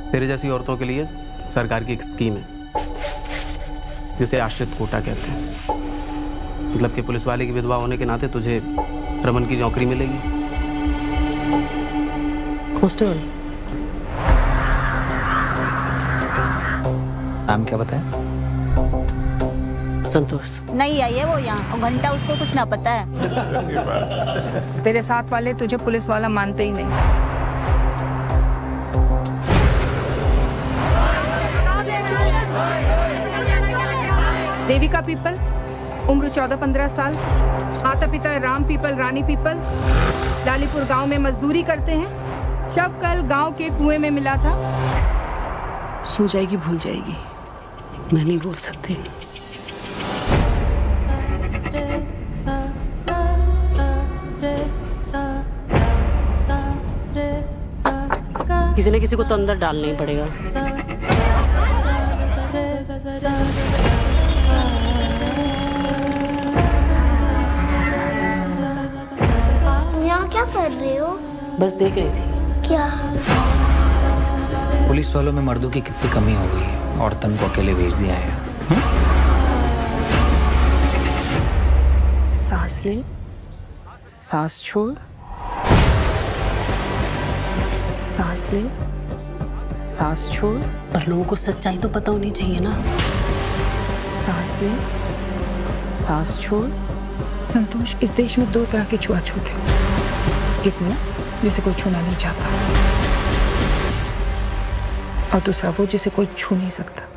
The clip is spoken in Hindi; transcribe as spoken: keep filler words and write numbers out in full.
तेरे जैसी औरतों के लिए सरकार की एक स्कीम है जिसे आश्रित कोटा कहते हैं। मतलब कि पुलिस वाले की विधवा होने के नाते तुझे रमन की नौकरी मिलेगी। कांस्टेबल, नाम क्या बताया? संतोष। नहीं आई है वो यहाँ, और घंटा उसको कुछ ना पता है। तेरे साथ वाले तुझे पुलिस वाला मानते ही नहीं। देविका पीपल, उम्र चौदह पंद्रह साल, माता पिता राम पीपल, रानी पीपल, लालीपुर गांव में मजदूरी करते हैं। शव कल गांव के कुएं में मिला था। सो जाएगी, भूल जाएगी, मैं नहीं बोल सकती। किसी न किसी को तो अंदर डालना ही पड़ेगा। यहाँ क्या कर रहे हो? बस देख रही थी। क्या? पुलिस वालों में मर्दों की कितनी कमी हो गई है, औरतन को अकेले भेज दिया है। सांस ले, सांस छोड़, सांस ले, सांस छोड़। पर लोगों को सच्चाई तो पता होनी चाहिए ना। सांस ले, सांस छोड़। संतोष, इस देश में दो तरह के छुआछूत हैं। एक वो जिसे कोई छूना नहीं चाहता, और दूसरा वो जिसे कोई छू नहीं सकता।